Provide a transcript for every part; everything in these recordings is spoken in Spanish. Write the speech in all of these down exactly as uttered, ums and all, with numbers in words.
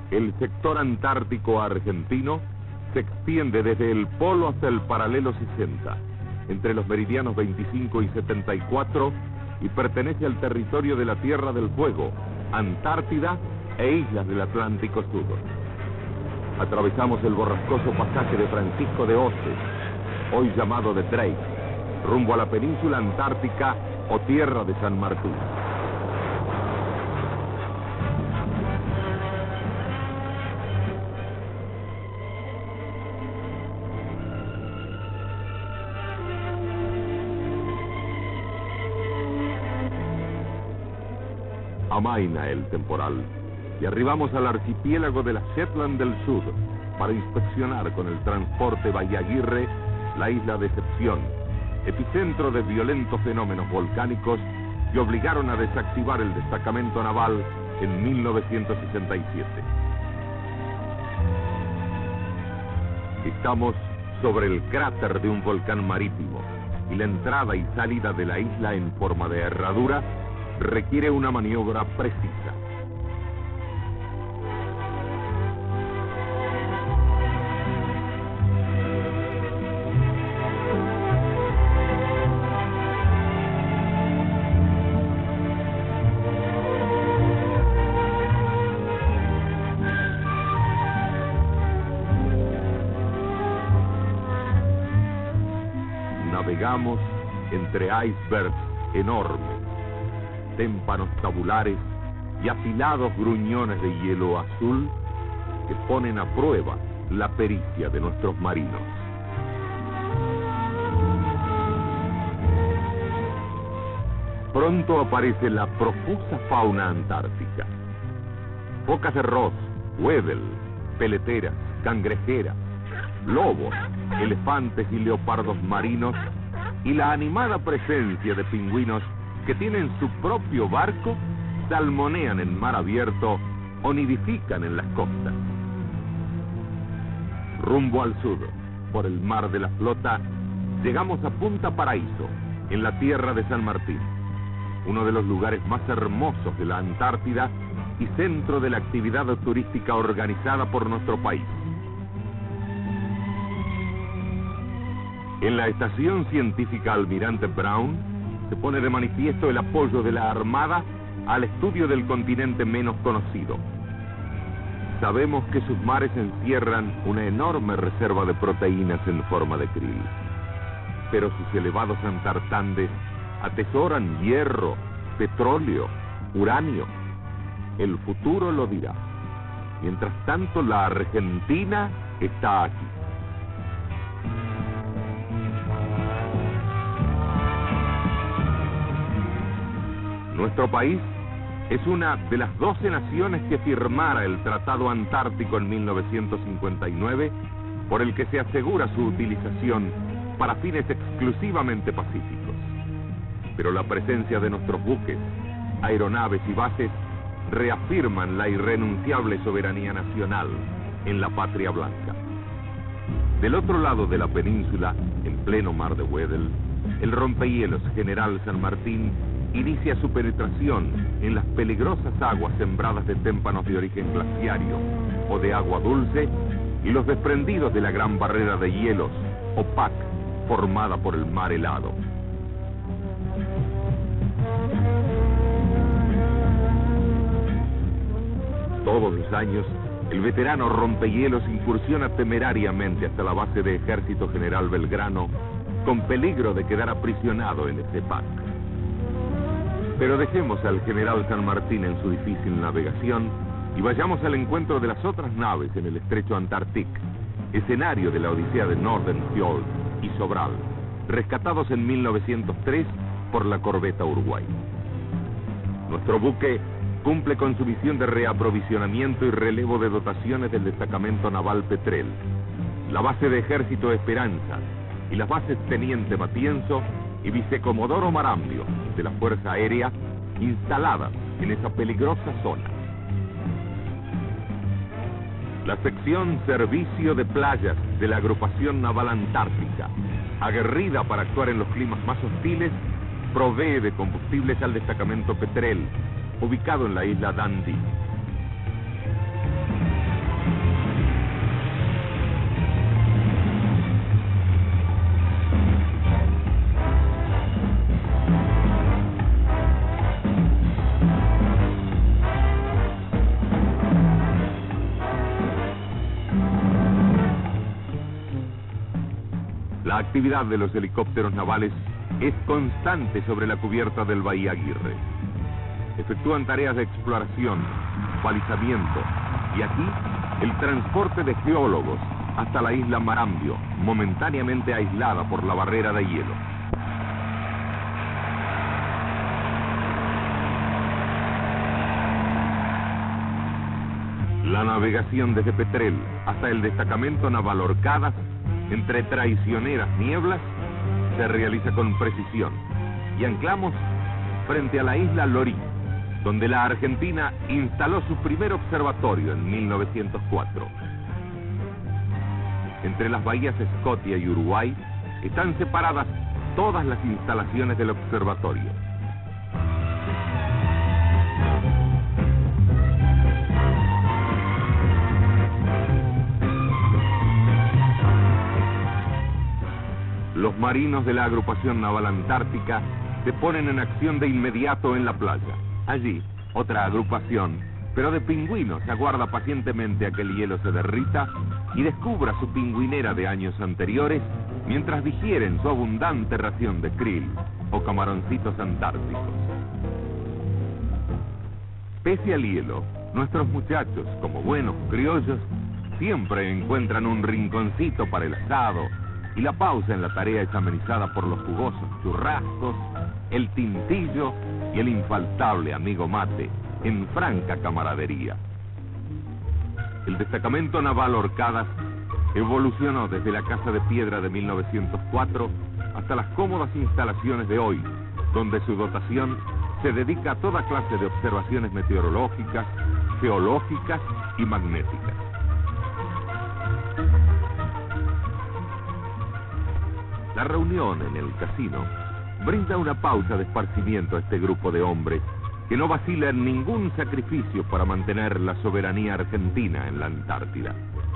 El sector antártico argentino se extiende desde el polo hasta el paralelo sesenta, entre los meridianos veinticinco y setenta y cuatro, y pertenece al territorio de la Tierra del Fuego, Antártida e islas del Atlántico Sur. Atravesamos el borrascoso pasaje de Francisco de Oces, hoy llamado de Drake, rumbo a la península antártica o Tierra de San Martín. Amaina el temporal y arribamos al archipiélago de las Shetland del Sur para inspeccionar con el transporte Bahía Aguirre la isla de Decepción, epicentro de violentos fenómenos volcánicos que obligaron a desactivar el destacamento naval en mil novecientos sesenta y siete. Estamos sobre el cráter de un volcán marítimo y la entrada y salida de la isla en forma de herradura requiere una maniobra precisa. Navegamos entre icebergs enormes, témpanos tabulares y afilados gruñones de hielo azul que ponen a prueba la pericia de nuestros marinos. Pronto aparece la profusa fauna antártica. Focas de Ross, Weddell, peleteras, cangrejeras, lobos, elefantes y leopardos marinos y la animada presencia de pingüinos que tienen su propio barco, salmonean en mar abierto o nidifican en las costas. Rumbo al sur, por el mar de la Flota, llegamos a Punta Paraíso, en la tierra de San Martín, uno de los lugares más hermosos de la Antártida y centro de la actividad turística organizada por nuestro país. En la Estación Científica Almirante Brown se pone de manifiesto el apoyo de la Armada al estudio del continente menos conocido. Sabemos que sus mares encierran una enorme reserva de proteínas en forma de krill, pero sus elevados antartandes atesoran hierro, petróleo, uranio. El futuro lo dirá. Mientras tanto, la Argentina está aquí. Nuestro país es una de las doce naciones que firmara el Tratado Antártico en mil novecientos cincuenta y nueve, por el que se asegura su utilización para fines exclusivamente pacíficos. Pero la presencia de nuestros buques, aeronaves y bases reafirman la irrenunciable soberanía nacional en la patria blanca. Del otro lado de la península, en pleno mar de Weddell, el rompehielos General San Martín inicia su penetración en las peligrosas aguas sembradas de témpanos de origen glaciario o de agua dulce y los desprendidos de la gran barrera de hielos, o P A C, formada por el mar helado. Todos los años, el veterano rompehielos incursiona temerariamente hasta la base de Ejército General Belgrano, con peligro de quedar aprisionado en ese P A C. Pero dejemos al General San Martín en su difícil navegación y vayamos al encuentro de las otras naves en el estrecho Antártico, escenario de la odisea de Nordenskjöld y Sobral, rescatados en mil novecientos tres por la corbeta Uruguay. Nuestro buque cumple con su misión de reaprovisionamiento y relevo de dotaciones del destacamento naval Petrel, la base de Ejército Esperanza y las bases Teniente Matienzo y Vicecomodoro Marambio de la Fuerza Aérea instaladas en esa peligrosa zona. La sección Servicio de Playas de la Agrupación Naval Antártica, aguerrida para actuar en los climas más hostiles, provee de combustibles al destacamento Petrel, ubicado en la isla Dundee. actividad de los helicópteros navales es constante sobre la cubierta del Bahía Aguirre. Efectúan tareas de exploración, balizamiento y aquí el transporte de geólogos hasta la isla Marambio, momentáneamente aislada por la barrera de hielo. La navegación desde Petrel hasta el destacamento naval Orcadas, entre traicioneras nieblas, se realiza con precisión y anclamos frente a la isla Lorí, donde la Argentina instaló su primer observatorio en mil novecientos cuatro. Entre las bahías Scotia y Uruguay están separadas todas las instalaciones del observatorio. Los marinos de la Agrupación Naval Antártica se ponen en acción de inmediato en la playa. Allí, otra agrupación, pero de pingüinos, aguarda pacientemente a que el hielo se derrita y descubra su pingüinera de años anteriores, mientras digieren su abundante ración de krill o camaroncitos antárticos. Pese al hielo, nuestros muchachos, como buenos criollos, siempre encuentran un rinconcito para el asado, y la pausa en la tarea es amenizada por los jugosos churrascos, el tintillo y el infaltable amigo mate en franca camaradería. El destacamento naval Orcadas evolucionó desde la casa de piedra de mil novecientos cuatro hasta las cómodas instalaciones de hoy, donde su dotación se dedica a toda clase de observaciones meteorológicas, geológicas y magnéticas. La reunión en el casino brinda una pausa de esparcimiento a este grupo de hombres que no vacila en ningún sacrificio para mantener la soberanía argentina en la Antártida.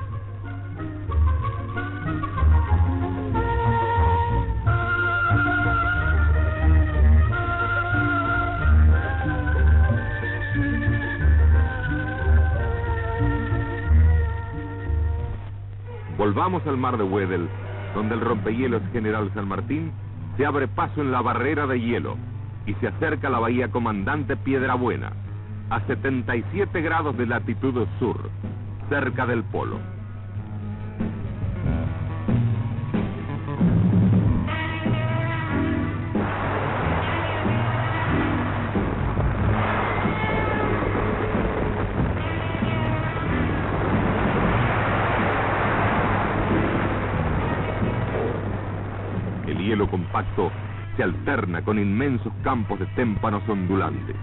Volvamos al mar de Weddell, donde el rompehielos General San Martín se abre paso en la barrera de hielo y se acerca a la bahía Comandante Piedrabuena, a setenta y siete grados de latitud sur, cerca del polo. El hielo compacto se alterna con inmensos campos de témpanos ondulantes.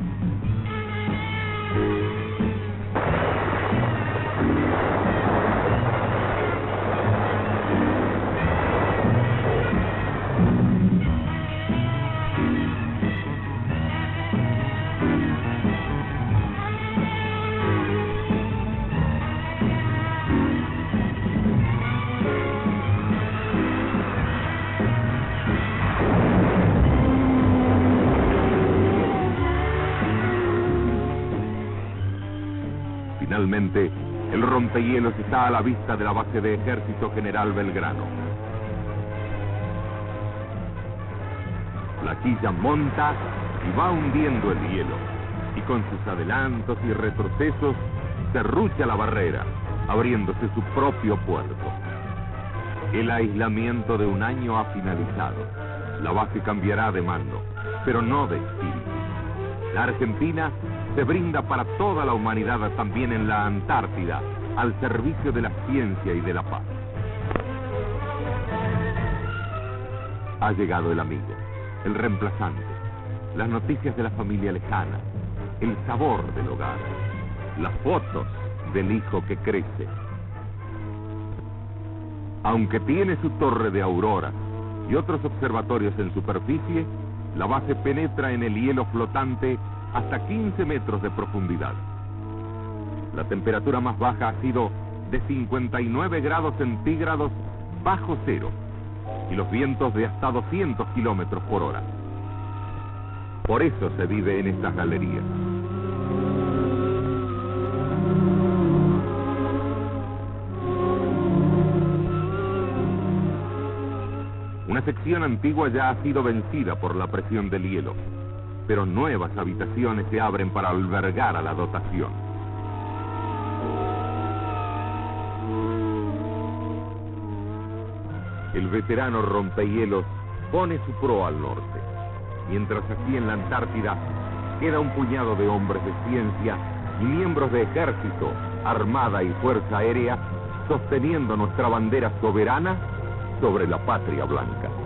Finalmente, el rompehielos está a la vista de la base de Ejército General Belgrano. La quilla monta y va hundiendo el hielo, y con sus adelantos y retrocesos serrucha la barrera, abriéndose su propio puerto. El aislamiento de un año ha finalizado. La base cambiará de mando, pero no de espíritu. La Argentina se brinda para toda la humanidad, también en la Antártida, al servicio de la ciencia y de la paz. Ha llegado el amigo, el reemplazante, las noticias de la familia lejana, el sabor del hogar, las fotos del hijo que crece. Aunque tiene su torre de aurora y otros observatorios en superficie, la base penetra en el hielo flotante hasta quince metros de profundidad. La temperatura más baja ha sido de cincuenta y nueve grados centígrados bajo cero y los vientos de hasta doscientos kilómetros por hora. Por eso se vive en estas galerías. sección antigua ya ha sido vencida por la presión del hielo, pero nuevas habitaciones se abren para albergar a la dotación. El veterano rompehielos pone su proa al norte, mientras aquí en la Antártida queda un puñado de hombres de ciencia y miembros de ejército, armada y fuerza aérea, sosteniendo nuestra bandera soberana sobre la patria blanca.